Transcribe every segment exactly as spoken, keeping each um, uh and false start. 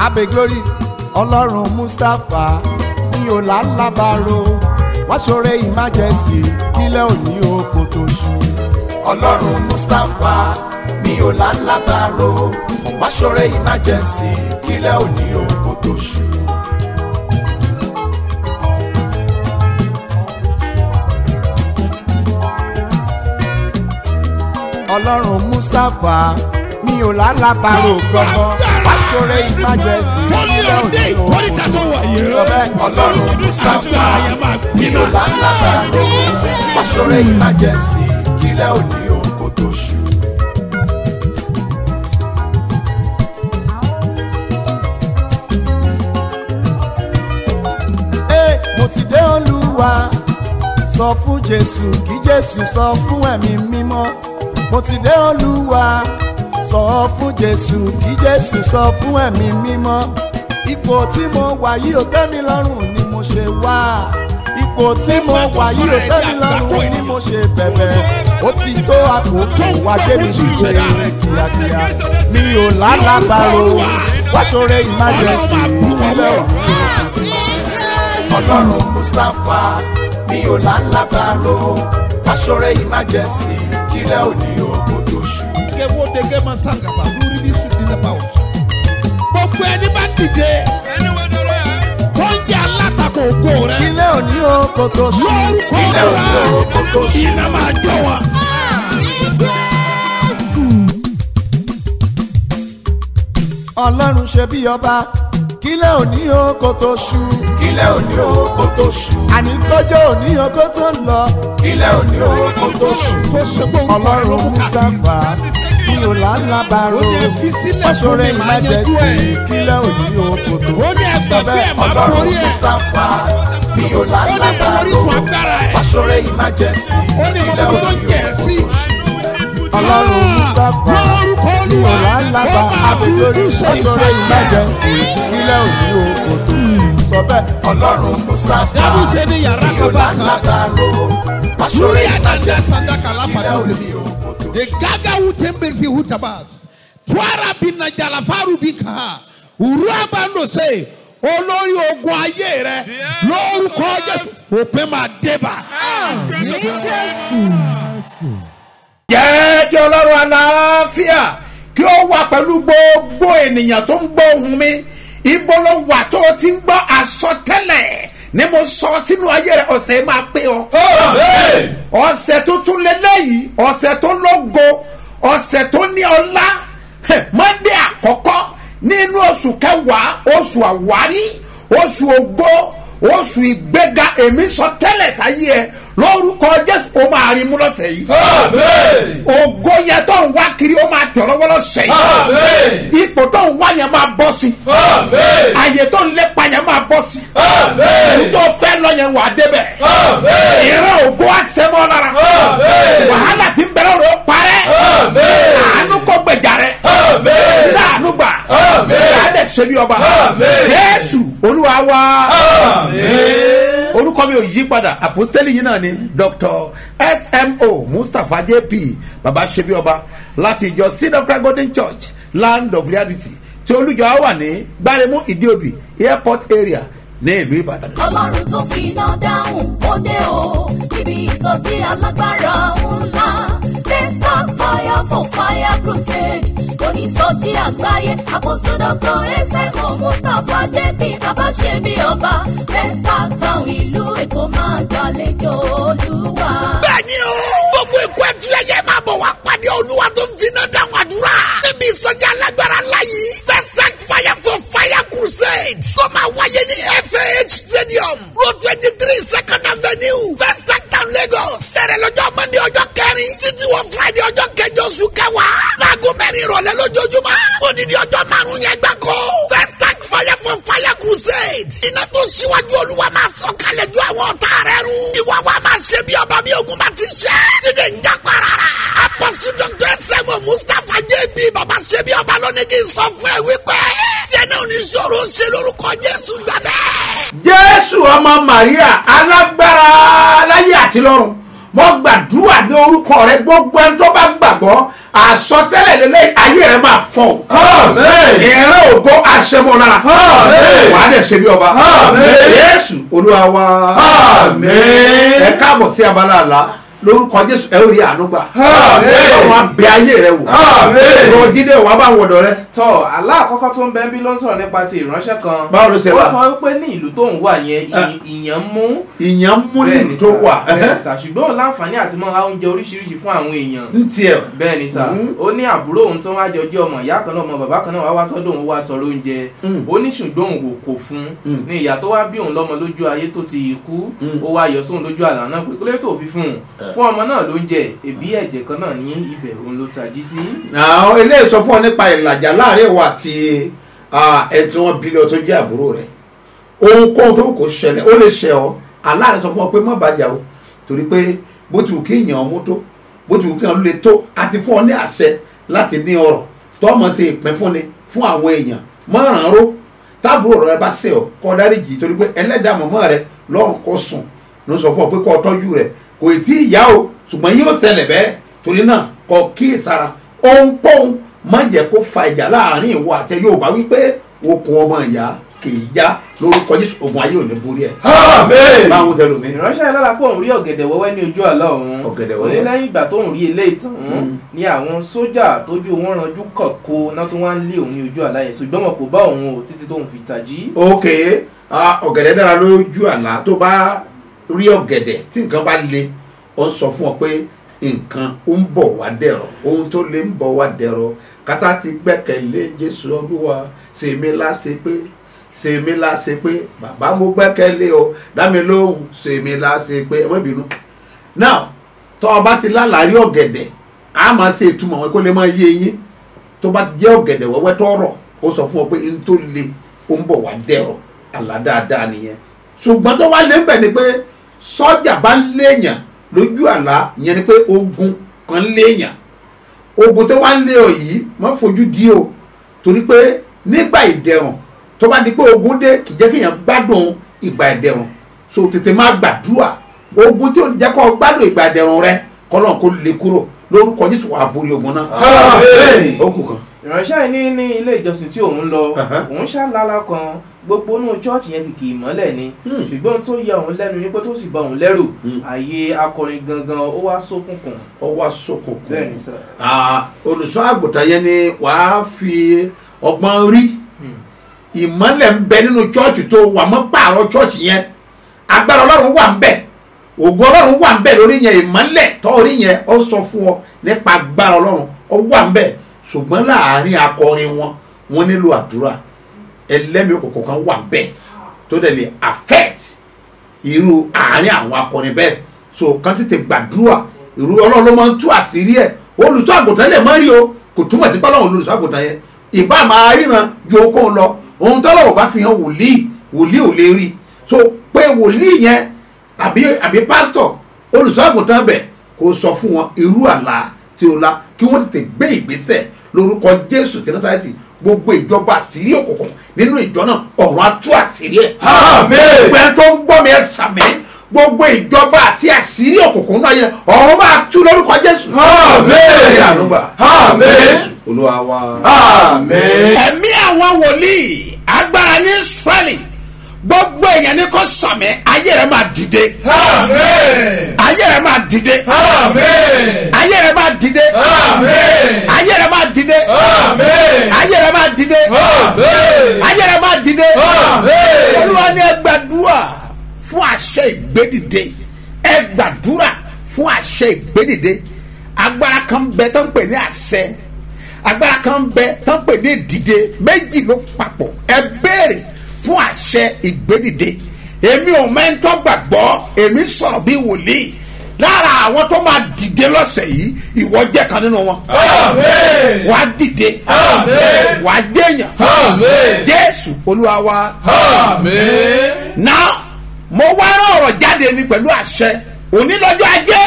Abe Glory Ọlọ́run Mustapha mi ò lálábàárò wá ṣoore emergency kílẹ̀ òní oko tó ṣú. Ọlọ́run Mustapha mi ò lálábàárò wá ṣoore emergency kílẹ̀ òní oko tó ṣú. Ọlọ́run Mustapha mi ò lálábàárò gbọ́ngàn wá ṣoore emergency kílẹ̀ òní oko tó ṣú. Ọlọ́run Mustapha mi ò lálábàárò wá ṣoore emergency kílẹ̀ òní oko tó ṣú. Mo ti dé Olúwa sọ fún Jésù kí Jésù sọ fún ẹ̀mí mímọ́. Mo ti dé Olúwa sọ fún Jésù kí Jésù sọ fún ẹ̀mí mímọ́. Ipò tí mo wà yìí ò tẹ́ mi lọ́rùn ni mo ṣe wá. Ipò tí mo wà yìí ò tẹ́ mi lọ́rùn ni mo ṣe bẹ̀bẹ̀. Ó ti tó àkókò wá débi ṣíṣe kíákíá. Mi ò lálábàárò wá ṣoore emergency ìpínlẹ̀ òní. Ọlọ́run Mustapha mi ò lálábàárò wá ṣoore emergency kílẹ̀ òní oko tó ṣú. Gbogbo ẹni bá dìde tó ń jẹ́ alátakò ògo rẹ̀. Kílẹ̀ òní oko tó ṣú. Kílẹ̀ òní oko tó ṣú. Iná máa jọ wá. Ọlọ́run ṣe bí ọba kílẹ̀ òní oko tó ṣú. Kílẹ̀ òní oko tó ṣú. Àní kọjọ́ òní oko tó ń lọ. Kílẹ̀ òní oko tó ṣú. Ọlọ́run Mustapha mi ò lálábàárò wá ṣoore emergency kílẹ̀ òní oko tó ṣú. Ọlọ́run Mustapha mi ò lálábàárò wá ṣoore emergency kílẹ̀ òní oko tó ṣú. Ọlọ́run Mustapha mi ò lálábà Abe Glory wá ṣoore emergency kílẹ̀ òní oko tó ṣú. Sọ bẹ́ẹ̀ Ọlọ́run Mustapha mi ò lálábàárò wá ṣoore emergency kílẹ̀ òní oko tó ṣú. The gaga utembe fi hutabas. Twara bina jalafaru bika. Uraba no say. Olórí ogun ayé rẹ lórúkọ Jésù òpin máa débà. Jẹ́ kí Ọlọ́run àlàáfíà kí ó wà pẹ̀lú gbogbo ènìyàn tó ń gbọ́ ohùn mi. Ibo ló wà tó ti ń gbọ́ àsọtẹ́lẹ̀ ni mo sọ sínú ayé rẹ ọ̀sẹ̀ máa pé ọ. Ọ̀sẹ̀ tuntun lélẹ́yìí ọ̀sẹ̀ tó lógo ọ̀sẹ̀ tó ní ọlá Mọ́ndé àkọ́kọ́ nínú oṣù kẹwàá oṣù àwárí oṣù ògo oṣù ìgbéga èmi sọ tẹ́lẹ̀ sáyé ẹ lórúkọ Jésù ó máa rí mú lọ́sẹ̀ yìí. ògo yẹn tó ń wá kiri ó máa tẹ̀ lọ́wọ́ lọ́sẹ̀ yìí. ipò tó ń wá yẹn máa bọ́ sí. àyè tó ń lépa yẹn máa bọ́ sí. ìlú tó fẹ́ lọ yẹn wà débẹ̀. ìran ògo àṣẹmọ́ lára. wàhálà tí ń bẹ̀rẹ̀ ló parẹ́. àánú kò gbèjà rẹ̀. láàánú gbà. láàdẹ̀ ṣe bí ọba. Jésù Olúwa wa. orúkọ mi ò yí padà àpòstélì yìí náà ni Doctor S M O Mustapha J P baba ṣebí ọba láti ìjọ Seed of Christ Golden Church Land of Reality tí olùjọ wà ní Gbáremú Ìdíòbí airport area ní ìlú Ìbàdàn. Ọlọ́run tó fi iná dáhùn ó dé o níbi ìsọjí alágbára ńlá Desktop Fire for Fire Crusade onísọjí àgbáyé Apostle Doctor S M O Mustapha J P baba ṣebí ọba Desktop Town ìlú Èkó máa gbàlejò Olúwa. Bẹ́ẹ̀ni o gbogbo ikú ẹtù ẹyẹ máa bọ̀ wá pàdé Olúwa tó ń fi iná dáhùn àdúrà níbi ìsọjí alágbára láyé Desktop Fire for Fire Crusade sọ máa wáyé ní F A H Stadium Road twenty three Second Avenue Desktop Town Lagos sẹ̀rẹ̀ lọ́jọ́ Monday ọjọ́ kẹrin títí wọ Friday ọjọ́ kẹjọ oṣù kẹwàá láago mẹ́rin ìrọ̀lẹ́ lójoojúmọ́ odidi ọjọ́ márùn-ún yẹn gbáko Desktop Fire for Fire Crusade iná tó ṣíwájú Olúwa máa sọ kalẹ̀ ju àwọn ọ̀tá rẹ̀ run ìwà wa máa ṣe bí ọba bí ogun bá ti ṣe tíde ń já parara Apostle Doctor S M O Mustapha J P baba ṣe bí ọba lónìí kí n sọ fún ẹ wípé tí ẹ náà ní sọ̀rọ̀ ṣe lórúkọ Jésù gbàgbẹ́. Jésù ọmọ Màríà alágbára láyé àti lọ́run mo gbàdúrà ní orúkọ rẹ gbogbo ẹni tó bá gbàgbọ́ àsọtẹ́lẹ̀ lélẹ̀ ayé rẹ̀ máa fọ́. ìran ògo aṣẹ́mọ́ lára. wà á dẹ̀ ṣe bí ọba. Jésù Olúwa wa. ẹ káàbọ̀ sí abala àlá lórúkọ Jésù ẹ ó rí àánú gbà. ọ̀run abẹ ayé rẹ wò. lọ jíde wà bá wọ̀dọ̀ rẹ. tọ àlá àkọ́kọ́ tó ń bẹ bí ló ń sọ̀rọ̀ nípa ti ìránṣẹ́ kan. báwo ló ṣe wà. ó sọ pé ní ìlú tó ń wà yẹn ìyàn mú. ìyàn mú ní ìlú tó wà. bẹ́ẹ̀ni sà ṣùgbọ́n òun láǹfààní àti mọ́ ra oúnjẹ oríṣiríṣi fún àwọn èèyàn. ń tiẹ̀. bẹ́ẹ̀ni sà ó ní àbúrò òun tó wá jọjọ́ ọmọ ìyá kan náà ọmọ bàbá kan náà wá wá sọ́dọ̀ òun wá tọrọ oúnjẹ. ó ní ṣùgbọ́n òun kò fún ní ìyá tó wá bí òun lọ́mọ lójú ayé tó ti kú ó wá yọ sóhun lójú àlá náà pé kí ló tó fi fún un fún ọmọ náà lóúnjẹ ẹbí ẹ̀jẹ̀ kan náà ní ibẹ̀ òun ló tají sí. àwọn eléyìí sọ fún ọ nípa ìlàjà láàrin ìwà àti ẹ̀tún wọn bílíọ̀ tó jẹ́ àbúrò rẹ̀ ohunkóhun tó kò ṣẹlẹ̀ ó lè ṣẹ ọ aláàrin sọ fún ọ pé má bàjá o torí pé bó ti wù kí èèyàn ọmú tó bó ti wù kí èèyàn lè tó àti fún ọ ní àṣẹ láti ní ọrọ̀ tó ọmọ ṣe ìpín fúnni fún àwọn èèyàn mọ́ràn ró táàbúrò rẹ bá ṣe ọ kọ́ dáríjì torí pé ẹlẹ́dàá mọ̀mọ́ rẹ lọ́rùn kó sùn ló sọ fún ọ pé kó tọ́jú rẹ kò tí ì yá o ṣùgbọ́n yóò ṣẹlẹ̀ bẹ́ẹ̀ torí náà kọ kíyèsára ohunkóhun má jẹ́ kó fa ìjà láàrin ìwọ àti Yorùbá wípé okùn ọmọ ìyá kì í já lórúkọ Jésù ogun ayé ò ní borí ẹ̀. báwo tẹ lómi. ìránṣẹ́ ìlọ́la pé òun rí ọ̀gẹ̀dẹ̀ wẹ́wẹ́ ní ojú àlá òun ọ̀gẹ̀dẹ̀ wẹ́wẹ́ lẹ́yìn ìgbà tóun rí eléyìí tán ni àwọn sójà tójú wọn ranjú kọ̀kọ́ náà tó wá ń lé òun ní ojú àlá yẹn ṣùgbọ́n wọn kò bá òun o títí tóun fi tají. ok ọ̀gẹ̀dẹ̀ dára lójú àlá tó bá rí ọ̀gẹ̀dẹ̀ tí nǹkan bá le ó ń sọ fún ọ pé nǹkan ó ń bọ̀ wá dẹ̀rọ̀ ohun tó lè ń bọ̀ wá dẹ̀rọ̀ kásá ti gbẹ́kẹ̀lé Jésù Olúwa ṣèmi láṣẹ pé ṣèmi láṣẹ pé bàbá mo gbẹ́kẹ̀lé o dámi lóhùn ṣèmi láṣẹ pé ẹ má bínú. now tó o bá ti lálàárí ọ̀gẹ̀dẹ̀ a máa ṣe ìtumọ̀ wọn kó lè máa yé yín tó bá jẹ́ ọ̀gẹ̀dẹ̀ wẹ́wẹ́ tó rọ̀ ó sọ fún ọ pé n tó le ó ń bọ̀ wá dẹ̀rọ̀ àlá dáadáa nìyẹn ṣùgbọ́n tó wá lé ń bẹ̀ ni pé sọ́jà bá léèyàn lójú àlá ìyẹn ni pé ogun kan léèyàn ogun tó wá ń lé ọ yìí má fojú di o torí pé nígbà ìdẹ̀rùn tó bá di pé ogun dé kì í jẹ́ kéèyàn gbádùn ìgbà ìdẹ̀rùn so tètè má gbàdúrà ogun tí ò ní jẹ́ kó gbádùn ìgbà ìdẹ̀rùn rẹ kọ́lọ́n kó lè kúrò lórúkọ Jésù wàá borí ogun náà. ó kù kan. ìránṣẹ́ yìí ní ní ilé ìjọsìn tí òun lọ òun ṣàlálà kan gbogbo inú chọ́ọ̀chì yẹn kìkì ìmọ́lẹ̀ ni ṣùgbọ́n tó ya òun lẹ́nu ní pé tó sì bá òun lẹ́rù ààyè akọrin gangan ó wá ṣókùnkùn. ó wá ṣókùnkùn. bẹ́ẹ̀ ni sà. olùṣọ́ àgùntàn yẹn ni wàá fi ọgbọ́n rí ìmọ́lẹ̀ ń bẹ nínú chọ́ọ̀chì tó wà mọ́ pààrọ̀ chọ́ọ̀chì yẹn agbára Ọlọ́run wà ń bẹ ògo Ọlọ́run wà ń bẹ lórí yẹn ìmọ́lẹ̀ tó orí yẹn ó sọ fún ọ nípa agbára Ọlọ́run ó wà ń bẹ ṣùgbọ́n láàárín akọrin wọn wọn nílò àdúrà ẹlẹ́mìí òkùnkùn kan wà bẹ́ẹ̀ tó dẹ̀ lè affect irú àárín àwọn akọrin bẹ́ẹ̀ so kan tètè gbàdúrà irú Ọlọ́run ló máa ń tú àṣírí ẹ̀ olùṣọ́ àgùntàn lè má rí o kò túmọ̀ sí pálọ̀ olùṣọ́ àgùntàn yẹn ìbá máa ríran ju okòó lọ ohun tó lọ́wọ́ bá fi hàn wòlíì wòlíì ò lè rí so pé wòlíì yẹn àbí àbí pásítọ̀ olùṣọ́ àgùntàn bẹ̀ kò sọ fún wọn irú àlá tí ó la kí wọ́n tètè gbé ìgbésẹ̀ lórúkọ Jésù ti Násárẹ́tì gbogbo ìjọba àṣírí òkùnkùn nínú ìjọ náà ọ̀run á tú àṣírí ẹ̀. àmín. gbogbo ẹni tó ń gbọ́ mi ẹ sàmì gbogbo ìjọba àti àṣírí òkùnkùn náà yẹn ọ̀run máa tú lórúkọ Jésù. àmín. ànúgbà. àmín. Jésù Olúwa wa. àmín. ẹ̀mí àwọn wòlíì agbára ní Ísírẹ́lì gbogbo èèyàn ní kò sàmì ayé rẹ máa dìde. àmín. ayé rẹ máa dìde. àmín. ayé rẹ máa dìde. àmín. ayé rẹ máa dìde. àmín. ayé rẹ máa dìde. àmín. ayé rẹ máa dìde. àmín. Olúwa ní ẹ gbàdúrà fún àṣẹ ìgbédìde ẹ gbàdúrà fún àṣẹ ìgbédìde agbára kan bẹ tó ń pè ní àṣẹ agbára kan bẹ tó ń pè ní ìdìde méjì ló papọ̀ ẹ béèrè fún àṣẹ ìgbédìde èmi ò mẹ́ńtọ́ gbàgbọ́ èmi sọ̀rọ̀ bí wòlíì lára àwọn tó máa dìde lọ́sẹ̀ yìí ìwọ jẹ́ kan nínú wọn. àmín. wàá dìde. àmín. wàá jẹ́yàn. àmín. Jésù Olúwa wa. àmín. náà mo wá rán ọ̀rọ̀ jáde ní pẹ̀lú àṣẹ òní lọ́jọ́ ajé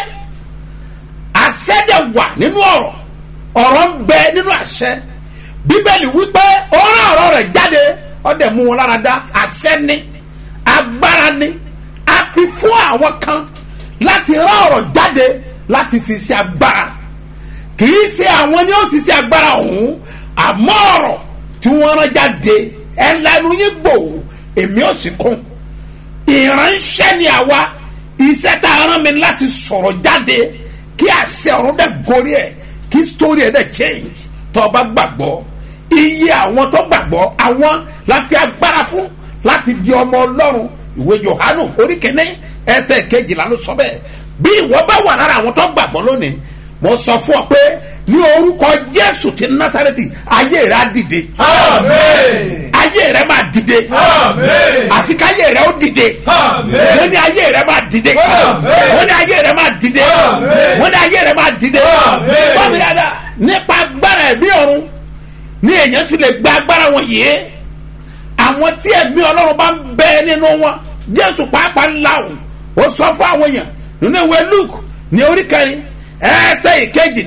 àṣẹ dẹ̀ wà nínú ọ̀rọ̀ ọ̀rọ̀ ń bẹ nínú àṣẹ Bíbélì wípé ó rán ọ̀rọ̀ rẹ̀ jáde ó dẹ̀ mú wọn lára dá àṣẹ ni agbára ni a fi fún àwọn kan láti rán ọ̀rọ̀ jáde láti ṣiṣẹ́ agbára kì í ṣe àwọn ni ó sì ṣe agbára ọ̀hún àmọ́ ọ̀rọ̀ tí wọ́n rán jáde ẹ lẹ́nu yín gbò èmi ò sì kún ìránṣẹ́ ni àwa iṣẹ́ tá a rán mi láti sọ̀rọ̀ jáde kí àṣẹ ọ̀run dẹ̀ gorí ẹ̀ kí story ẹ̀ dẹ̀ change tó o bá gbàgbọ́ iye àwọn tó gbàgbọ́ àwọn la fi agbára fún láti di ọmọ ọlọ́run ìwé Jòhánù orí kìíní ẹsẹ̀ kejìlá ló sọ bẹ́ẹ̀ bí ìwọ bá wà lára àwọn tó gbàgbọ́ lónìí mo sọ fún ọ pé ní orúkọ Jésù ti Násárẹ́tì ayé rẹ á dìde. Àmín. ayé rẹ máa dìde. Àmín. àfi káyé rẹ ó dìde. Àmín. wọ́n ní ayé rẹ máa dìde. Àmín. wọ́n ní ayé rẹ máa dìde. Àmín. wọ́n ní ayé rẹ máa dìde. Àmín. bọ́ọ̀mù dáadáa nípa agbára ẹ̀mí ọ̀run ní èèyàn fi lè gba agbára wọn yìí àwọn tí ẹ̀mí Ọlọ́run bá ń bẹ nínú wọn Jésù pàápàá ńlá òun ó sọ fún àwọn èèyàn nínú ìwé Luke ní orí kẹrin ẹsẹ̀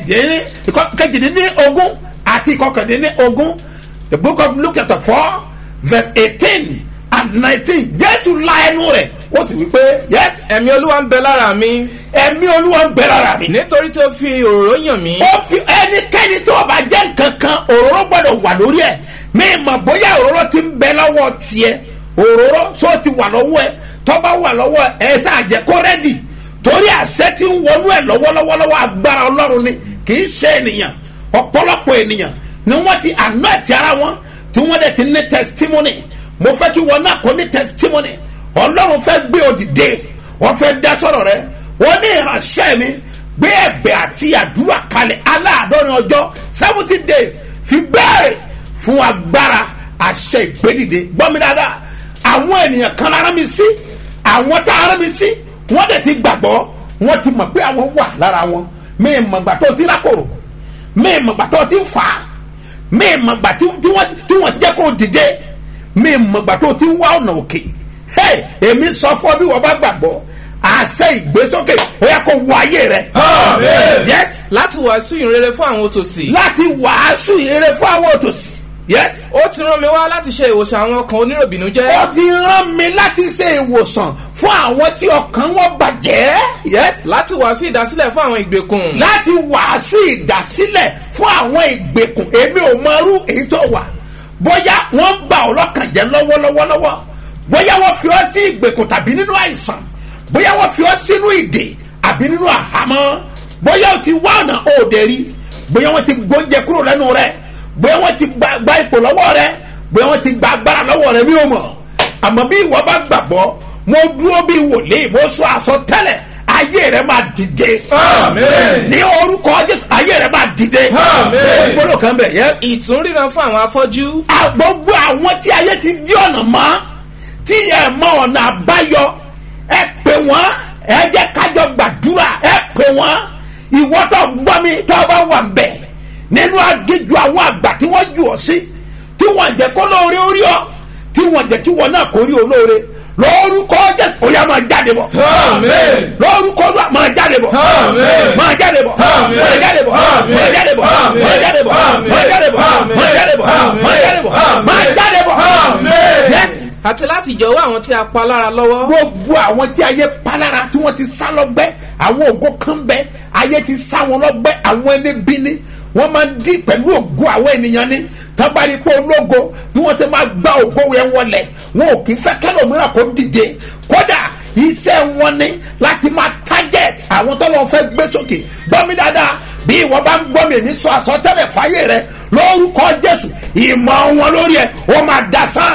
ìkejìdínní ogún àti ìkọkàndínní ogún the book of Luke chapter four verse eighteen and nineteen Jésù la ẹnu rẹ̀ ó sì wí pé yes. ẹ̀mí Olúwa ń bẹ lára mi. ẹ̀mí Olúwa ń bẹ lára mi. nítorí tó fi òróró yàn mí. ó fi ẹnikẹ́ni tó bá jẹ́ nǹkan kan òróró gbọ́dọ̀ wà lórí ẹ̀ mi mọ̀ bóyá òróró ti ń bẹ lọ́wọ́ tiẹ̀ òróró tó ti wà lọ́wọ́ ẹ̀ tó bá wà lọ́wọ́ ẹ̀ ẹ̀ sáà jẹ́ kó rẹ́dì torí àṣẹ tí ń wọnú ẹ̀ lọ́wọ́lọ́wọ́lọ́wọ́ agbára Ọlọ́run ni kì í ṣe ènìyàn ọ̀pọ̀lọpọ̀ ènìyàn ni wọ́n ti àná ẹ̀tì ara wọn tí wọ́n dẹ̀ ti ní testimony mo fẹ́ kí wọn náà kó ní testimony Ọlọ́run fẹ́ gbé òdìdé wọ́n fẹ́ dá sọ̀rọ̀ rẹ wọ́n ní ìránṣẹ́ mi gbé ẹ̀bẹ̀ àti àdúrà kalẹ̀ aláàdọ́rin ọjọ́ seventy days fi bẹ́ẹ̀ fún agbára àṣẹ ìgbédìde gbọ́mi dáadáa àwọn ènìyàn kan lára mi sí àwọn tá ara mi sí wọ́n dẹ̀ ti gbàgbọ́ wọ́n ti mọ̀ pé àwọn wà lára wọn mi mọ̀ gbà tó ti rákòrò mi mọ̀ gbà tó ti fà á mi mọ̀ gbà tí wọ́n ti jẹ́ kó dìde mi mọ̀ gbà tó ti wá ọ̀nà òkè hey èmi sọ fún ọ bí wọ́n bá gbàgbọ́ àṣẹ ìgbésókè ó yẹ kó wọ ayé rẹ. Àmín. yes. láti wàásù ìrere fún àwọn òtòṣì. láti wàásù ìrere fún àwọn òtòṣì. yes. ó ti rán mi wá láti ṣe ìwòsàn àwọn ọkàn oníròbìnújẹ́. ó ti rán mi láti ṣe ìwòsàn fún àwọn tí ọkàn wọn bàjẹ́. yes. láti wàásù ìdásílẹ̀ fún àwọn ìgbèkùn. láti wàásù ìdásílẹ̀ fún àwọn ìgbèkùn èmi ò mọ irú èyí tó wà bóyá wọ́n bà ọ́ lọ́kàn jẹ́ lọ́wọ́lọ́wọ́lọ́wọ́ bóyá wọ́n fi ọ́ sí ìgbèkùn tàbí nínú àìsàn bóyá wọ́n fi ọ́ sínú ìdè àbí nínú àhámọ́ bóyá o ti wá ọ̀nà òde rí bóyá wọ́n ti gbóúnjẹ kúrò lẹ́nu rẹ̀ bóyá wọ́n ti gba, gba ipò lọ́wọ́ rẹ̀ bóyá wọ́n ti gba agbára lọ́wọ́ rẹ̀ mi ò mọ̀ àmọ́ bí ìwọ bá gbàgbọ́ mo dúró bí wòlíì mo sọ àsọtẹ́lẹ̀ ayé rẹ̀ máa dìde. Àmín. ní orúkọ Jésù ayé rẹ̀ máa dìde. Àmín. gbọ́dọ̀ kan bẹ̀ yẹn. ìtúnríran fún àwọn afọ́jú. gbogbo àwọn tí ayé ti dí ọ̀nà mọ́ tí ẹ̀ mọ ọ̀nà àbáyọ ẹ pè wọ́n ẹ jẹ́ kájọ gbàdúrà ẹ pè wọ́n ìwọ tó gbọ́ mi tó bá wà ń bẹ̀ nínú agéjù àwọn àgbà tí wọ́n jù ọ́ sí tí wọ́n jẹ́ kó lóore orí ọ tí wọ́n jẹ́ kí wọ́n náà kó rí olóore lórúkọ Jésù ó yá máa jáde bọ̀. Àmín. lórúkọ Olúwa máa jáde bọ̀. Àmín. máa jáde bọ̀. Àmín. máa jáde bọ̀. Àmín. máa jáde bọ̀. Àmín. máa jáde bọ̀. Àmín. máa jáde bọ̀. Àmín. máa jáde bọ̀. Àmín. máa jáde bọ̀. Àmín. máa jáde bọ̀. Àmín. yes. àti láti jọ̀wọ́ àwọn tí a pa lára lọ́wọ́. gbogbo àwọn tí ayé palára tí wọ́n ti sá lọ́gbẹ́ àwọn ògo kan bẹ ayé ti sá wọn lọ́gbẹ́ àwọn ẹni bí ni wọ́n máa ń dí pẹ̀lú ògo àwọn ènìyàn ni tábàrí pé ológo bí wọ́n ti máa gba ògo yẹn wọlé wọn ò kì í fẹ́ kẹ́lòmíràn kó dìde kódà iṣẹ́ wọn ni láti máa target àwọn tó lọ́n fẹ́ gbé sókè gbọ́ mi dáadáa bí ìwọ bá ń gbọ́ mi ní sọ àsọtẹ́lẹ̀ fáyé rẹ lórúkọ Jésù ìmọ̀ wọn lórí ẹ̀ ó máa dasán.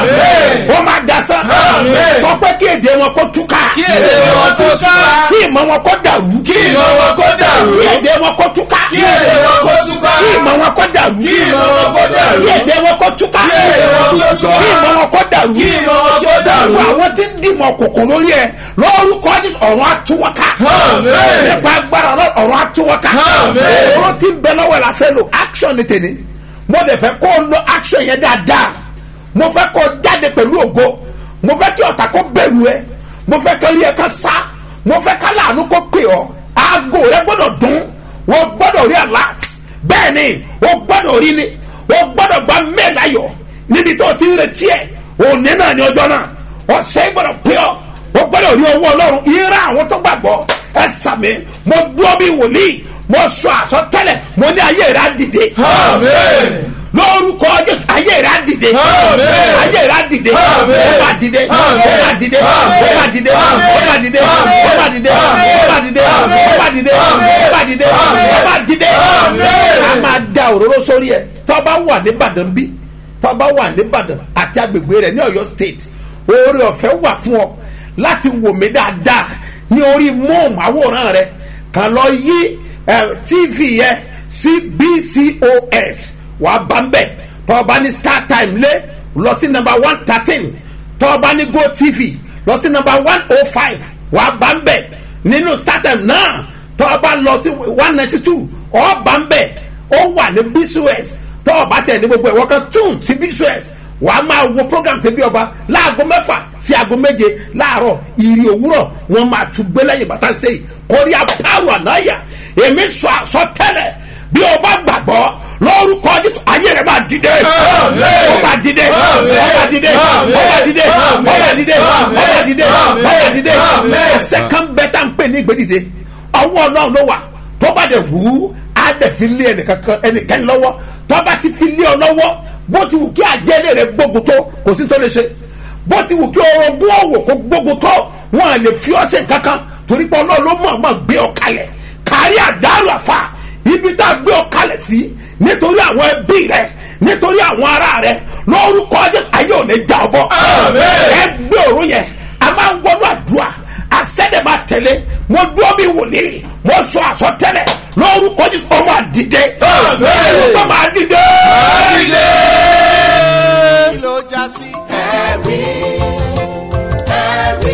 Àmín. ó máa dasán. Àmín. sọ pé kí èdè wọn kó túká. kí èdè wọn kó túká. kí ìmọ̀ wọn kó dàrú. kí ìmọ̀ wọn kó dàrú. kí èdè wọn kó túká. kí èdè wọn kó túká. kí ìmọ̀ wọn kó dàrú. kí ìmọ̀ wọn kó dàrú. kí èdè wọn kó túká. kí èdè wọn kó túká. kí ìmọ̀ wọn kó dàrú. kí ìmọ̀ wọn kó dàrú. àwọn tí ń dìmọ̀ kòkò lórí ẹ̀ lórúkọ Jésù ọ̀run àtúwọ̀ká. Àmín. nípa agbára ọ̀run àtúwọ̀ká. Àmín. ọ̀run tí ń bẹ lọ́wọ́ la fẹ́ lo action ni tèmi mo dẹ̀ fẹ́ kó lo action yẹn dáadáa mo fẹ́ kó jáde pẹ̀lú ògo mo fẹ́ kí ọ̀tá kó bẹ̀rù ẹ mo fẹ́ kí orí ẹ ká sá mo fẹ́ ká láàánú kó pè ọ́ aago rẹ gbọ́dọ̀ dún wọ́n gbọ́dọ̀ rí alert bẹ́ẹ̀ ni wọ́n gbọ́dọ̀ rí ni wọ́n gbọ́dọ̀ gba mail ayọ̀ níbi tó ti ń retí ẹ̀ òní náà ní ọjọ́ náà ọ̀sẹ̀ gbọ́dọ̀ pè ọ́ wọ́n gbọ́dọ̀ rí owó Ọlọ́run ìra àwọn tó gbàgbọ́ ẹ sàmì mo dúró bí wòlíì mo sọ àsọtẹ́lẹ̀ mo ní ayé rẹ̀ á dìde. lórúkọ Jésù ayé rẹ̀ á dìde. ayé rẹ̀ á dìde. ó máa dìde. ó máa dìde. ó máa dìde. ó máa dìde. ó máa dìde. ó máa dìde. ó máa dìde. ó máa dìde. ó máa dìde. a máa da òróró sórí ẹ̀ tó bá wà ní Ìbàdàn bí tó bá wà ní Ìbàdàn àti agbègbè rẹ̀ ní Ọ̀yọ́ state oore ọ̀fẹ́ wà fún ọ láti wò mí dáadáa ní orí móhùnmáwòrán rẹ kàn lọ yí tv yẹ sí B C O S wàá bá ń bẹ̀ tó bá ní Star Time lé lọ sí number one thirteen tó bá ní Go T V lọ sí number one oh five wàá bá ń bẹ̀ nínú Star Time náà tó bá lọ sí one ninety two ọ̀ bá ń bẹ̀ ó wà ní B C O S tó o bá tẹ̀ ní gbogbo ẹ̀wọ́ kan tún sí B C O S wà á máa wo program tẹ̀bí ọba láago mẹ́fà sí aago méje láàárọ̀ ìrì òwúrọ̀ wọn máa tún gbé lẹ́yìn bàtà sẹ́yìn kórí apáàrọ̀ ànáyà èmi sọ àsọtẹ́lẹ̀ bí o bá gbàgbọ́ lórúkọ Jésù ayé rẹ̀ máa dìde ó máa dìde ó máa dìde ó máa dìde ó máa dìde ó máa dìde ó máa dìde ẹsẹ̀ kan bẹ́ẹ̀ tá n pè ní ìgbédìde ọwọ́ Ọlọ́run ló wà tó bá dẹ̀ wù ú á dẹ̀ fi lé ẹnìkan lọ́wọ́ tó bá ti fi lé ọ lọ́wọ́ bó ti wù kí àjẹlé rẹ gbógun tó kò sí tó lè ṣe bó ti wù kí orogún ọ̀wọ̀ kó gbógun tó wọn à lè fi ọsẹ kankan torí pé Ọlọ́run ló mọ̀ mọ̀ gbé ọ kalẹ̀ kárí àdárò àfà ibi tá a gbé ọ kalẹ̀ sí nítorí àwọn ẹbí rẹ nítorí àwọn ará rẹ lórúkọ Jésù ayé ò ní já ọ bọ́ ẹ gbé òru yẹn a máa ń wọnú àdúrà àṣẹ́dẹ̀ máa tẹ̀lé mo dúró bí wòlíì mo sọ àsọtẹ́lẹ̀ lórúkọ Jésù ọmọ àdìde ọmọ àdìde. kí ló já sí ẹ̀rí ẹ̀rí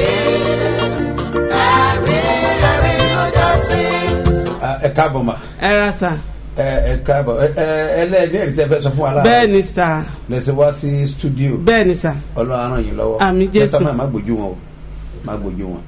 ẹ̀rí ẹ̀rí ló já sí. ẹ káàbọ̀ ma. ẹ ra sà. ẹ ẹ káàbọ̀ ẹ ẹ ẹlẹ́ẹ̀dẹ́ ẹ̀rí tẹ́ fẹ́ sọ fún wa láàárọ̀. bẹ́ẹ̀ ni sà. lẹ́sẹ̀ wá sí studio. bẹ́ẹ̀ ni sà. Ọlọ́run á ràn yín lọ́wọ́. àmín Jésù. kẹsàn-án má gbójú wọn o má gbójú wọn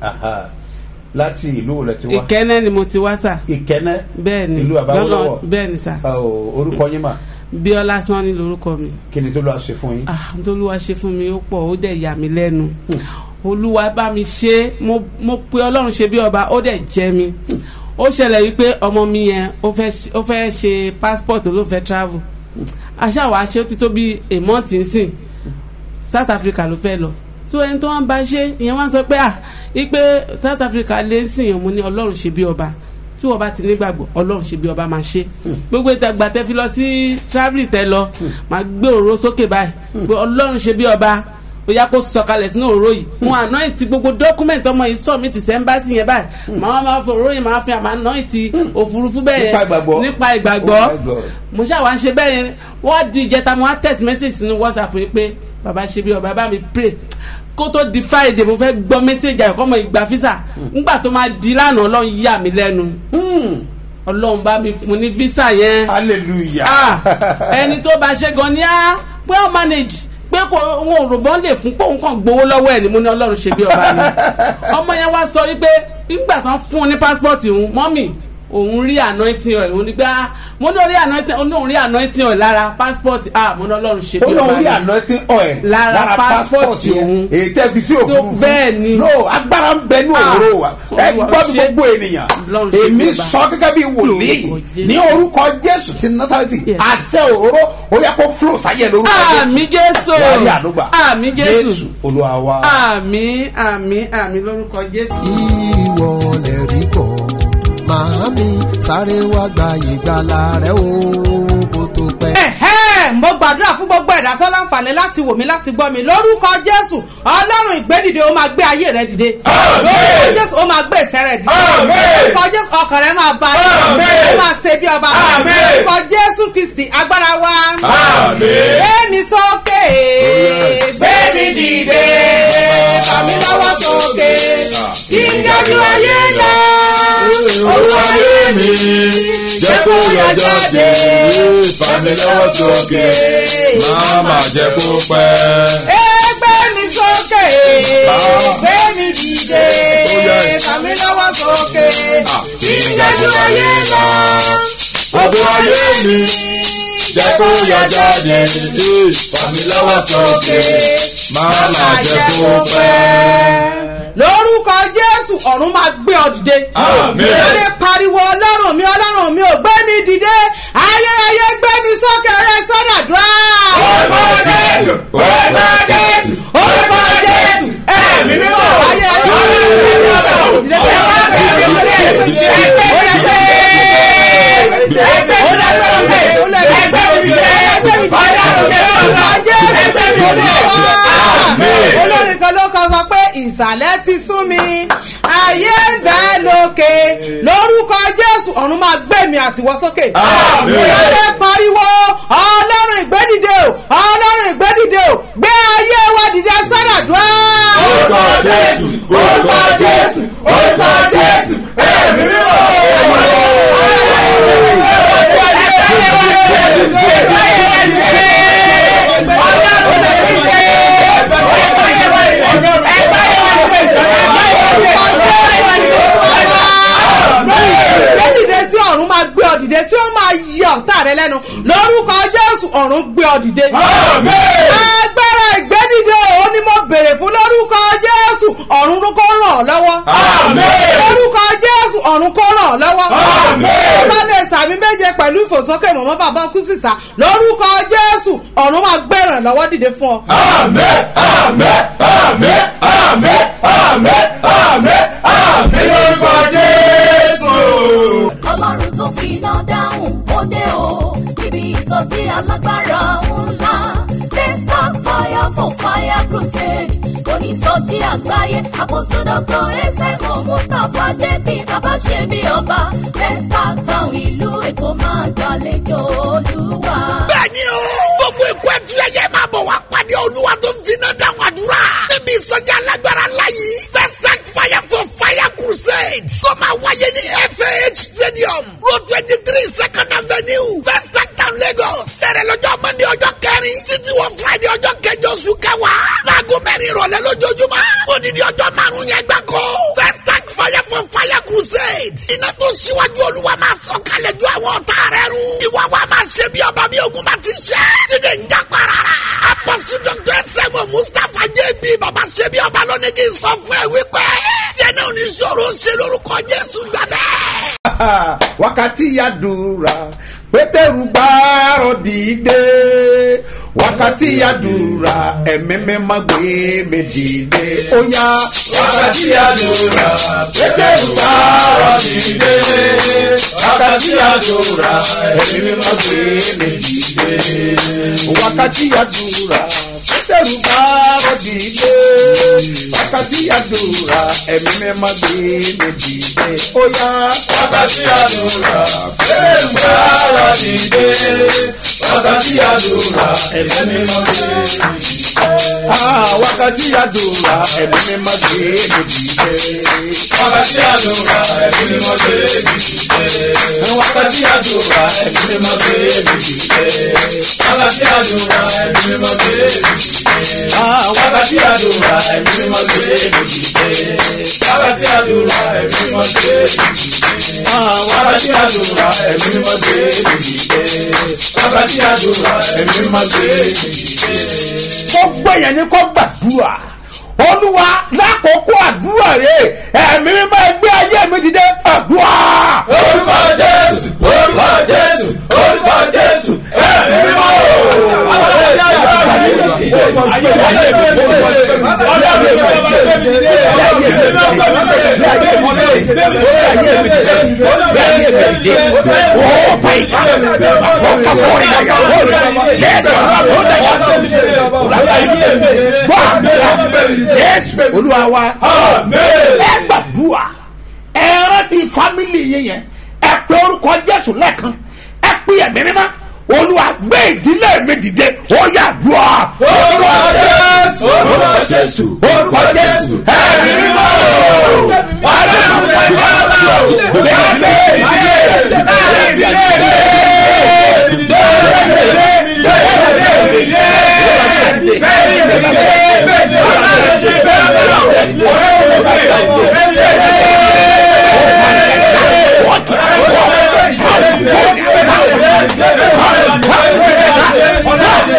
láti ìlú wo lẹ ti wá. Ìkẹ́nẹ́ ni mo ti wá sà. Ìkẹ́nẹ́. bẹ́ẹ̀ ni ìlú àbáwọlọ́wọ́. bẹ́ẹ̀ ni sà. orúkọ yín mà. Bíọ́lá Sanni lorúkọ mi. kí ni t'Olúwa ṣe fún yín. ah t'Olúwa ṣe fún mi ó pọ̀ ó dẹ̀ yà mí lẹ́nu. Olúwa bá mi ṣe mo mo pe Ọlọ́run ṣe bí ọba ó dẹ̀ jẹ́ mi. ó ṣẹlẹ̀ wípé ọmọ mi yẹn ó fẹ́ ó fẹ́ ṣe passport ló fẹ́ travel. àṣà wàá ṣe ó ti tó bí a month nsìn South Africa ló fẹ́ lọ. tó ẹni tó wá ń bá ṣe ìyẹn wá ń sọ pé ah ipe South Africa lè sìn yàn mo ní Ọlọ́run ṣe bí ọba tí wọ́n bá ti nígbàgbọ́ Ọlọ́run ṣe bí ọba máa ṣe gbogbo ìtàgbà tẹ́ fi lọ sí travelling tẹ́ lọ máa gbé òróró sókè báyìí pé Ọlọ́run ṣe bí ọba ó yá kó sọ̀kalẹ̀ sínú òróró yìí mo anoint gbogbo document ọmọ yìí submit sí embassy yẹn báyìí màá máa fi òróró yìí máa fi àmà anoint òfurufú bẹ́ẹ̀ yẹn nípa ìgbàgbọ́ mo ṣàwọn ṣe bẹ́ẹ̀ yẹn wọ́n di ìjẹta mo wá text message sínú WhatsApp yìí pé bàbá ṣe bí ọba bá mi pray kó tó di Friday mo fẹ́ gbọ́ mẹ́sẹ̀gì àyọ̀kọ́ mọ̀ ìgbà físà ńgbà tó máa di lánàá Ọlọ́run yà mí lẹ́nu Ọlọ́run bá mi fún ní físà yẹn hallelujah ẹni tó bá ṣe gan ni á pé ó manage pé kò wọn ò rò bọ́n lè fún pé òun kàn gbowó lọ́wọ́ ẹ̀ ni mo ní Ọlọ́run ṣe bí ọba ni ọmọ yẹn wá sọ wípé nígbà tán fún un ní passport òun mọ́mì òun rí anointing oil òun ní gbá mo ní orí anointing òun ní òun rí anointing oil lára passport ah mo ní Ọlọ́run ṣe bí ọba ni òun rí anointing oil lára passport òun èyí tẹ́ fi sí òfurufú bẹ́ẹ̀ ni no agbára ń bẹ ní òwúrò wa ẹ gbọ́ bí gbogbo ènìyàn èmi sọ gẹ́gẹ́ bí wòlíì ní orúkọ Jésù ti Násárẹ́tì àṣẹ òróró ó yẹ kó flow sáyẹ lórúkọ Jésù àmín Jésù wàhálì àdúgbà àmín Jésù Olúwa wa àmín àmín àmín lórúkọ Jésù. ìwọ lè rí bọ̀ màámi sáré wá gba ìgbàlà rẹ o kó tó pẹ́. ẹ̀hẹ́ mo gbàdúrà fún gbogbo ẹ̀dá tó láǹfààní láti wò mí láti gbọ́ mi lórúkọ Jésù Ọlọ́run ìgbédìde ó máa gbé ayé rẹ dìde lórúkọ Jésù ó máa gbé ìṣẹ́ rẹ dìde lórúkọ Jésù ọkàn rẹ máa bá yẹ ó máa ṣe bí ọba lórúkọ Jésù Kristi agbára wa gbé mi sókè gbé mi dìde fà mí lọ́wọ́ sókè kí n ga jù ayé lọ olúwa ayé mi jẹ́ kó yọ jáde fà mí lọ́wọ́ sókè má má jẹ́ kó pẹ́. ẹgbẹ́ mi sókè gbé mi dìde fà mí lọ́wọ́ sókè kí n jẹ́jú ayé lọ gbogbo ayé mi jẹ́ kó yọ jáde fà mí lọ́wọ́ sókè má má jẹ́ kó pẹ́. lórúkọ jésù ọ̀run máa gbé ọ dìde. lórí pariwo ọlọ́run mi ọlọ́run mi ò gbé mi dìde ayérayé gbé mi sókè rẹ sọ́dàdúrà. orúkọ jésù orúkọ jésù orúkọ jésù ẹ̀mí mímọ́ ayérayé gbé mi sókè dìde. olórin kan ló kọ sọ pé ìsàlẹ̀ ti sún mi ayé ń bẹ lókè lórúkọ jésù ọ̀run máa gbé mi àtiwọ́ sókè. ìyáálé pariwo ọlọ́run ìgbédìde o ọlọ́run ìgbédìde o gbé ayé wa dìde sádàdúrà. orúkọ jésù orúkọ jésù orúkọ jésù ẹ̀mí mímọ́. gbẹ́dìde tí ọ̀run máa gbé ọ dìde tí ó máa yẹ ọ̀tá rẹ lẹ́nu lórúkọ jésù ọ̀run gbé ọ dìde. agbára ìgbẹ́dìde òun ni mo béèrè fún lórúkọ jésù ọ̀run kó ràn ọ́ lọ́wọ́. lórúkọ jésù ọ̀run kó ràn ọ́ lọ́wọ́. ó bá lè sàmì méje pẹ̀lú ìfòsókè mọ̀mọ́ bàbá kú sísà lórúkọ jésù ọ̀run máa gbé ìrànlọ́wọ́ dìde fún ọ. àmín àmín àmín àmín àmín àmín àmín lórúkọ jésù. ọlọ́run tó fi iná dáhùn ó dé o níbi ìsọjí alágbára ńlá desktop fire for fire crusade onísọjí àgbáyé apostle doctor esemo mustapha jp bàbá ṣe bí ọba desktop town ìlú èkó máa gbàlejò olúwa. bẹ́ẹ̀ni o gbogbo ikú ẹtù ẹyẹ máa bọ̀ wá pàdé olúwa tó ń finá dáhùn àdúrà níbi ìsọjí alágbára láyé first tank fire for fire crusade tó máa wáyé ní F A H stadium road twenty three second avenue first tank town lagos sẹ̀rẹ̀ lọ́jọ́ monday ọjọ́ kẹrin títí wọ friday ọjọ́ kẹjọ oṣù kẹwàá láago mẹ́rin ìrọ̀lẹ́ lójoojúmọ́ fòdìdí ọjọ́ márùn-ún yẹn gbáko first tank fire for fire crusade iná tó ṣíwájú olúwa máa sọ kalẹ̀ ju àwọn ọ̀tá rẹ̀ run ìwà wa máa ṣe bí ọba bí ogun bá ti ṣe tíde ń já parara apostle doctor esemo mustapha jp baba ṣe bí ọba lónìí kì í sọ fún ẹ wípé tí ẹ náà ní ṣòro ṣe lórúkọ jésù gbàgbẹ́. wákàtí àdúrà pétérù gbàrọ̀ dìde wákàtí àdúrà ẹ̀mẹ́mẹ́ má gbé mi dìde ó yá. wákàtí àdúrà pétérù gbàrọ̀ dìde wákàtí àdúrà ẹ̀mẹ́mẹ́ má gbé mi dìde. wákàtí àdúrà pétérù gbàrọ̀ dìde wákàtí àdúrà ẹ̀mẹ́mẹ́ má gbé mi dìde ó yá. wákàtí àdúrà pétérù gbàrọ̀ dìde wákàtí àdúrà ẹ̀mẹ́mẹ́ má gbé mi dìde. Ah, wákàtí àdúrà ẹ̀mẹ́mẹ́ má gbé mi dìde. wákàtí àdúrà ẹ̀mẹ́mẹ́ má gbé mi dìde. wákàtí àdúrà ẹ̀mẹ́mẹ́ má gbé mi dìde. wákàtí àdúrà ẹ̀mẹ́mẹ́ má gbé mi dìde. Ah, wákàtí àdúrà ẹ̀mẹ́mẹ́ má gbé mi dìde. wákàtí àdúrà ẹ̀mẹ́mẹ́ má gbé mi dìde. ah, wákàtí àdúrà ẹ̀mẹ́mẹ́ má gbé mi dìde. wákàtí àdúrà ẹ̀mẹ́mẹ́ má gbé mi dìde. gbogbo èèyàn ni kò gbàdúrà olúwa lákòókò àdúrà rẹ ẹ̀mí mi máa gbé ayé mi dìde àdúrà. orúkọ jésù orúkọ jésù orúkọ jésù ẹ̀mí mímọ́. olúwa wa ẹ gbàdúrà ẹ rántí fámìlì yín yẹn ẹ pé orúkọ jésù lẹ́ẹ̀kan ẹ pé ẹ̀mí mímọ́ olúwa gbé ìdílé mi dìde ó yá dùá. orúkọ jésù orúkọ jésù orúkọ jésù ẹ̀mí mímọ́. wàhálà ìṣẹ̀lẹ̀ ìbára bẹ́ẹ̀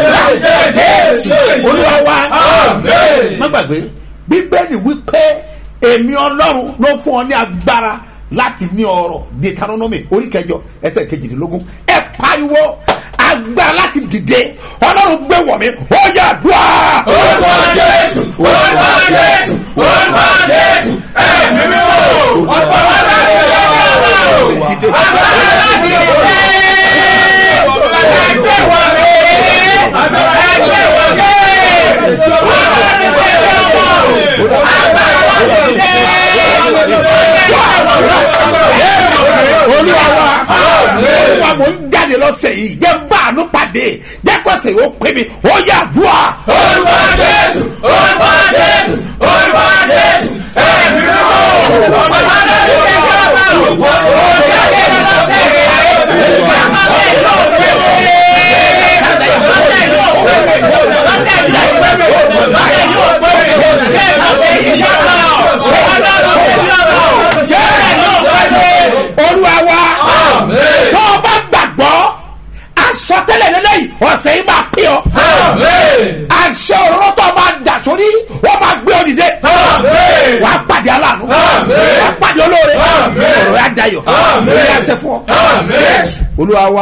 olúwa wa má gbàgbé bíbélì wípé èmi ọlọ́run ló fún ọ ní agbára láti ní ọrọ̀ Deuteronomy orí kẹjọ ẹsẹ̀ kejìdínlógún ẹ pariwo agbára láti dìde ọlọ́run gbé wọ̀ mí ó yá àdúrà. orúkọ Jésù orúkọ Jésù orúkọ Jésù ẹ̀mí mi wò ọ̀pọ̀ wọn láti lè wò agbára láti dìde ẹgbẹ́ wọ̀ mí ẹgbẹ́ wọ̀ mí olúwa wa olúwa mo ń jáde lọ́sẹ̀ yìí jẹ́ báànú pàdé jẹ́ kọ́sẹ̀ yóò pè mí ó yá àdúrà. orúkọ Jésù orúkọ Jésù orúkọ Jésù ẹ̀mí mi wò ọ̀pọ̀ wọn láti lè wò olúwa wa tó o bá gbàgbọ́ àsọtẹ́lẹ̀ lélẹ́yìí ọ̀sẹ̀ yìí máa pín ọ àṣẹ òróró tó o máa dà sórí wọ́n máa gbé ọ dìde wàá pàdé aláàánú wàá pàdé olóore ọ̀rọ̀ yà dayọ̀ ọ̀rọ̀ yà sẹ́ fún ọ olúwa wa.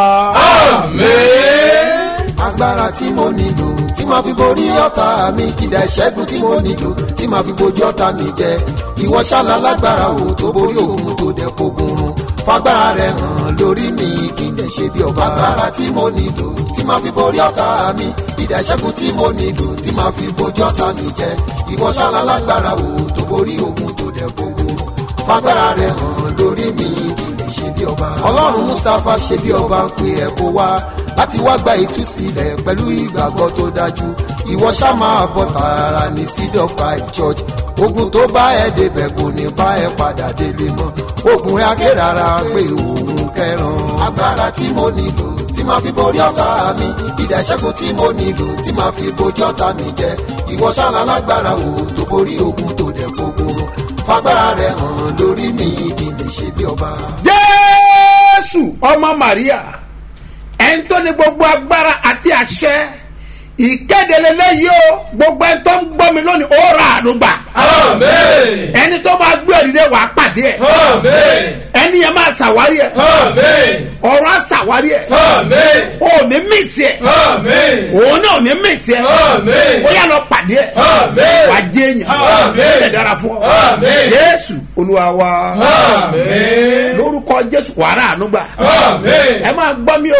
agbára tí mo nílò tí màá fi borí ọ̀tá mi kìdá ìṣẹ́gun tí mo nílò tí màá fi bojú ọ̀tá mi jẹ ìwọ ṣáàlà lágbára o tó borí òun tó dẹ̀ fogun run fagbára rẹ̀ hàn lórí mi kí n lè ṣe bí ọba. agbára tí mo nílò tí màá fi borí ọ̀tá mi kìdá ìṣẹ́gun tí mo nílò tí màá fi bojú ọ̀tá mi jẹ ìwọ ṣáàlà lágbára o tó borí òun tó dẹ̀ fogun run fagbára rẹ̀ hàn lórí mi kí n lè ṣe bí ọba. ọlọ́run Mustapha ṣe bí ọba ń pe ẹ̀ kó wá láti wá gba ìtúsílẹ̀ pẹ̀lú ìgbàgbọ́ tó dájú ìwọ ṣá máa bọ̀ tààrà ní Seed of Christ Church ogun tó bá ẹ débẹ̀ kò ní bá ẹ padà délé mọ́ ogun rẹ̀ akérara pé òun kẹran agbára tí mo nílò tí máa fi borí ọ̀tá mi ìdá ìṣẹ́gun tí mo nílò tí máa fi bojú ọ̀tá mi jẹ ìwọ ṣáàlà lágbára o tó borí ogun tó dẹ̀ gbógun fagbára rẹ̀ hàn lórí mi kí n lè ṣe bí ọba. Jésù ọmọ Màríà ẹni tó ní gbogbo agbára àti àṣẹ ìkéde lélẹ́yìí o gbogbo ẹni tó ń gbọ́ mi lónìí ó ra àdúgbà. Àmín. ẹni tó máa gbé òdìdé wàá pàdé ẹ̀. Àmín. ẹni yẹn máa ṣàwárí ẹ̀. Àmín. ọ̀rọ̀ á ṣàwárí ẹ̀. Àmín. o ò ní mísì ẹ̀. Àmín. òun náà ò ní mísì ẹ̀. Àmín. ó yà lọ pàdé ẹ̀. Àmín. wàá jẹ́ èèyàn. Àmín. ó lè dára fún ọ. Àmín. Jésù Olúwa wa. Àmín. lórúkọ Jésù wàrà ànúgbà. Àmín. ẹ máa gbọ́ mi o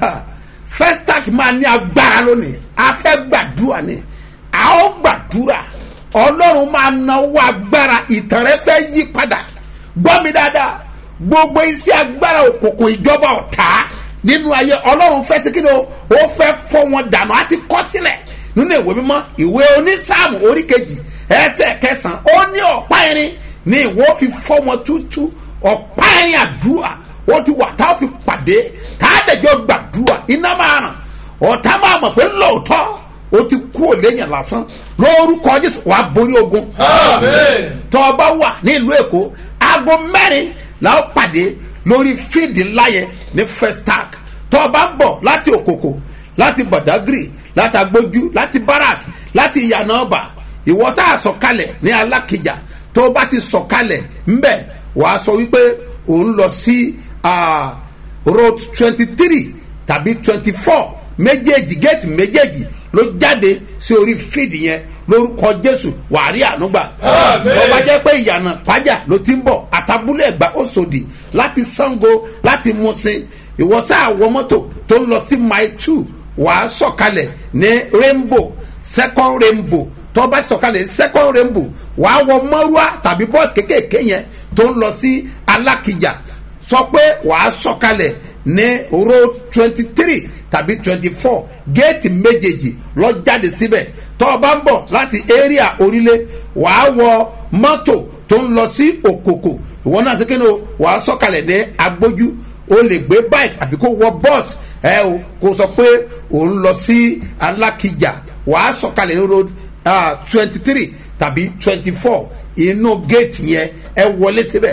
Festac máa ní agbára lónìí a fẹ́ gbàdúrà ni a ó gbàdúrà ọlọ́run máa náwó agbára ìtàn rẹ fẹ́ yí padà gbọ́ mi dáadáa gbogbo iṣẹ́ agbára òkùnkùn ìjọba ọ̀tá nínú ayé ọlọ́run fẹ́ ti kí ni o ó fẹ́ fọ́ wọn dànù àti kọ́ sílẹ̀ nínú ìwé mímọ́ ìwé onísáàmù orí kejì ẹsẹ̀ kẹsàn-án ó ní ọ̀pá irin ní ìwọ fi fọ́ wọn tútú ọ̀pá irin àdúrà ó ti wà tá a fi pàdé tá a dẹjọ́ gbàdúrà iná máa ràn ọ̀tá máa mọ̀ pé lóòótọ́ ó ti kú òléyìn lásán lórúkọ Jésù wàá borí ogun. Àmín. tó o bá wà ní ìlú Èkó aago mẹ́rin la ó pàdé lórí fíìdì ńlá yẹn ní Festac tó o bá ń bọ̀ láti Òkòkò láti Badagry láti Agbójú láti Barak láti Ìyànà Ọba ìwọ sáà sọ̀kalẹ̀ ní Alákìjà tó o bá ti sọ̀kalẹ̀ ńbẹ̀ wàá sọ wípé òun lọ sí Uh, road twenty three tàbí twenty four méjèèjì géètì méjèèjì ló jáde sí orí fíìdì yẹn lórúkọ Jésù wàárí ànúgbà. Àmín. ó bá jẹ́ pé ìyànà pàjá ló ti ń bọ̀ àtàbúlé Ẹ̀gbá Òṣòdì láti Ṣàngó láti Mùṣín ìwọ sáà wọ mọ́tò tó ń lọ sí mile two wàá sọ̀kalẹ̀ ní Rainbow second Rainbow tó bá sọ̀kalẹ̀ second Rainbow wàá wọ mọ́rúà tàbí bọ́ọ̀sì kékèké yẹn tó ń lọ sí Alákìjà sọ pé wàá sọ̀kalẹ̀ ní road twenty three tàbí twenty four géètì méjèèjì lọ jáde síbẹ̀ tó o bá ń bọ̀ láti area orílẹ̀ wàá wọ mọ́tò tó ń lọ sí Òkòkò ìwọ náà sékè ní o wàá sọ̀kalẹ̀ ní Agbójú o lè gbé bike àbí kó wọ bus ẹ o kó sọ pé o ń lọ sí Alákìjà wàá sọ̀kalẹ̀ ní road twenty three tàbí twenty four inú géètì yẹn ẹ wọlé síbẹ̀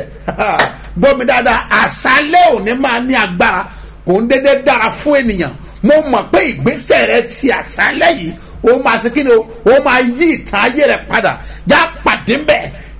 gbọ́mi dáadáa àṣálẹ́ òní máa ní agbára kò ń dédé dára fún ènìyàn mo mọ̀ pé ìgbésẹ̀ rẹ ti àṣálẹ́ yìí ó máa ṣe kíni o ó máa yí ìtàn ayé rẹ padà já pàdé mbẹ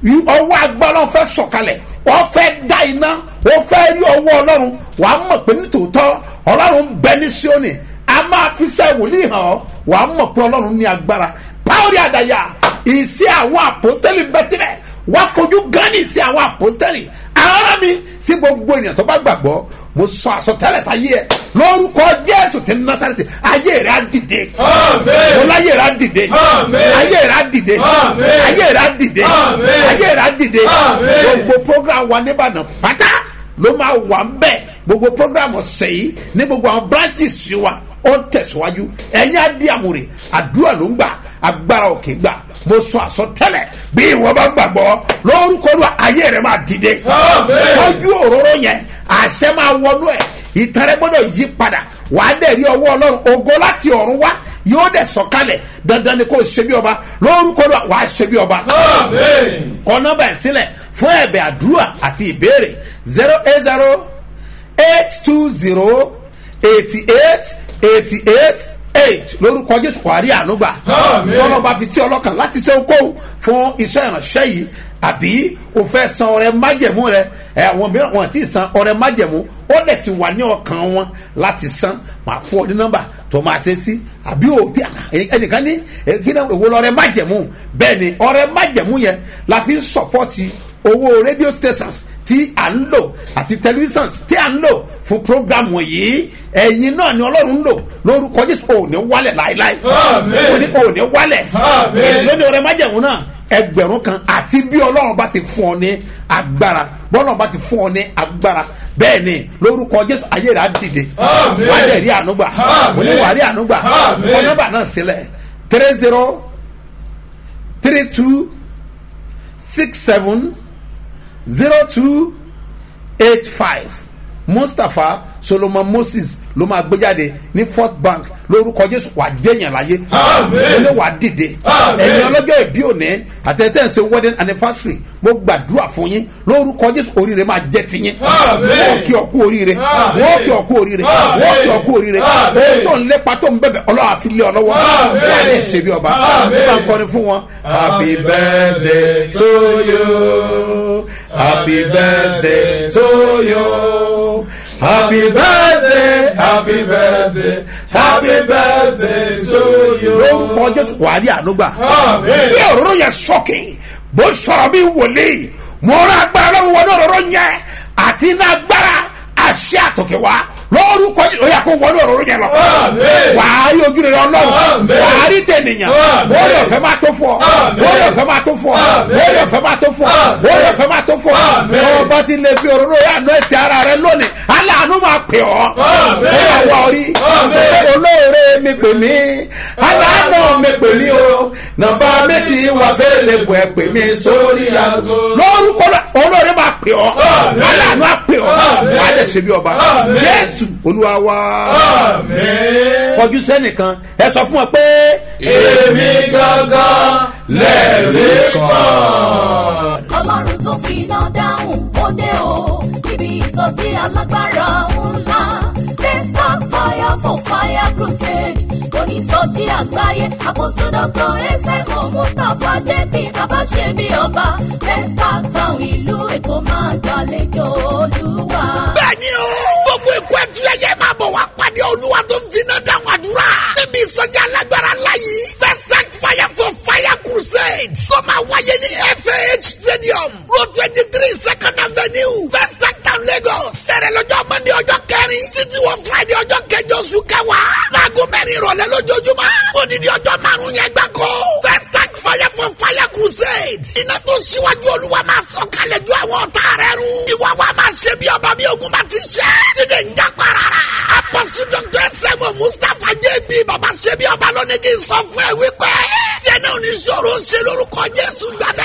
ọwọ́ agbára fẹ́ sọ̀kalẹ̀ wọ́n fẹ́ dá iná wọ́n fẹ́ rí ọwọ́ ọlọ́run wà á mọ̀ pé nítòótọ́ ọlọ́run bẹ ní Síónì a máa fi ṣe wòlíì hàn ọ́ wà á mọ̀ pé ọlọ́run ní agbára báwòrì àdàyà ìsí àwọn àpòstẹ́lì bẹ́ síbẹ̀ wá fojú gánì sí àwọn àpòstẹ́lì ara mi sí gbogbo ènìyàn tó bá gbàgbọ́ mo sọ àsọtẹ́lẹ̀ sáyé ẹ lórúkọ Jésù tí Násárẹ́tì ayé rẹ á dìde mo láyé rẹ á dìde ayé rẹ á dìde ayé rẹ á dìde ayé rẹ á dìde gbogbo program wa nìbàdàn pátá ló máa wà ń bẹ̀ gbogbo program ọ̀sẹ̀ yìí ní gbogbo àwọn branches wa ó tẹ̀síwájú ẹ̀yin á di àmúre àdúrà ló ń gbà agbára òkè gbà mo sọ àsọtẹ́lẹ̀ bí ìwọ bá gbàgbọ́ lórúkọ Olúwa ayé rẹ máa dìde tọ́jú òróró yẹn àṣẹ máa wọnú ẹ̀ ìtẹrẹ gbọ́dọ̀ yí padà wàá dẹ̀ rí ọwọ́ Ọlọ́run ògo láti ọ̀run wá yóò dẹ̀ sọ̀kalẹ̀ dandan ni kò ṣe bí ọba lórúkọ Olúwa wàá ṣe bí ọba. kọ nọ́mbà ẹ̀ sílẹ̀ fún ẹ̀bẹ̀ àdúrà àti ìbéèrè zero eight zero eight two zero eighty eight eighty eight eight lórúkọ Jésù kwari ànúgbà tọ́lọ́ bá fi sí ọlọ́kàn láti ṣe okòwò fún iṣẹ́ ìránṣẹ́ yìí àbí o fẹ́ san ọrẹ májẹ̀mú rẹ àwọn mìíràn wọn ti san ọrẹ májẹ̀mú ó dẹ̀ ti wà ní ọkàn wọn láti san máa fún ọ ní nọ́mbà tó máa ṣe sí àbí o ti ẹnìkan ní kí ni èwo lọrẹ májẹ̀mú bẹ́ẹ̀ ni ọrẹ májẹ̀mú yẹn la fi ń sọpọ́tì owó radio stations tí à ń lò àti televisions tí à ń lò fún program wọ̀nyí ẹ̀yin náà ni Ọlọ́run ń lò lórúkọ Jésù ò ní wálẹ̀ láéláé ò ní ò ní wálẹ̀ èyí ló ní ọrẹ májẹ̀mú náà ẹgbẹ̀rún kan àti bí Ọlọ́run bá ti fún ọ ní agbára bọ́lọ́run bá ti fún ọ ní agbára bẹ́ẹ̀ ni lórúkọ Jésù ayé rẹ̀ á dìde wà á dẹ̀ rí ànúgbà òní wà á rí ànúgbà kọ nọ́mbà náà sílẹ̀ three zero three two six seven zero two eight five Mustapha Solomon Moses ló máa gbé jáde ní Fourth Bank lórúkọ Jésù wà jẹ́yàn láyé ó lè wà dìde ẹ̀yin ọlọ́jọ́ ìbí òní àtẹ̀tẹ̀ ń ṣe wedding anniversary mo gbàdúrà fún yín lórúkọ Jésù oríire máa jẹ́ tiyín wọ́n kí ọkú oríire wọ́n kí ọkú oríire wọ́n kí ọkú oríire ohun tó ń lépa tó ń bẹ̀bẹ̀ Ọlọ́run àfi lé ọ lọ́wọ́ wà ní ìṣe bí ọba nígbà kọrin fún wọn. Happy birthday to you, happy birthday to you. Happy birthday, happy birthday, happy birthday to you. lórúkọ Jésù wà á rí ànúgbà bí òróró yẹn sọ́kè bó sọ̀rọ̀ bí wòlíì mo rán agbára lọ́wọ́ wọnú òróró yẹn àti iná agbára àṣẹ àtòkè wá lórúkọ Jésù ó yà kó wọnú òróró yẹn lọ wà á rí ojú rere Ọlọ́run wà á rí tẹ̀nìyàn wọ́n yóò fẹ́ máa tó fún ọ wọ́n yóò fẹ́ máa tó fún ọ wọ́n yóò fẹ́ máa tó fún ọ wọ́n yóò fẹ́ máa tó fún ọ wọ́n bá ti lè fi òróró yà nù ẹ̀sìn ara rẹ lónìí aláàánú máa pè ọ́ ó yà wá orí olóore mi pè mí aláàánú mi pè mí o nàbà méjì wà fẹ́ lè bọ̀ ẹ̀ pè mí sórí àgọ́ lórúkọ olóore máa pè ọ́ aláàánú á pè ọ́ wà á dẹ̀ ṣe bí ọba Jésù Olúwa wa kọjú sẹ́nìkan ẹ sọ fún ọ pé èmi gangan lẹ́rìí kan. Ọlọ́run tó fi iná dáhùn ó dé o níbi ìsọjí alágbára ńlá Desktop Fire for Fire Crusade onísọjí àgbáyé Apostle Doctor S M O Mustapha J P bàbá ṣe bí ọba Desktop Town ìlú Èkó máa gbàlejò Olúwa. bẹ́ẹ̀ni o gbogbo ikú ẹtù ẹyẹ máa bọ̀ wá pàdé Olúwa tó ń finá dáhùn àdúrà níbi ìsọjí alágbára láyé First Tank Fire for Fire Crusade tó máa wáyé ní F A H Stadium Road twenty three Second Avenue First Tank Town Lagos sẹ̀rẹ̀ lọ́jọ́ Monday ọjọ́ kẹrin títí wọ Friday ọjọ́ kẹjọ oṣù kẹwàá láago mẹ́rin ìrọ̀lẹ́ lójoojúmọ́ odidi ọjọ́ márùn-ún yẹn gbáko First Tank Fire for Fire Crusade iná tó ṣíwájú Olúwa máa sọ kalẹ̀ ju àwọn ọ̀tá rẹ̀ run ìwà wa máa ṣe bí ọba bí ogun bá ti ṣe tíde ń já parara Apostle Doctor S M O Mustapha J P bàbá ṣe bí ọba lónìí kì í sọ fún ẹ wípé tí ẹ náà ní sọ̀rọ̀ ṣe lórúkọ Jésù gbàgbẹ́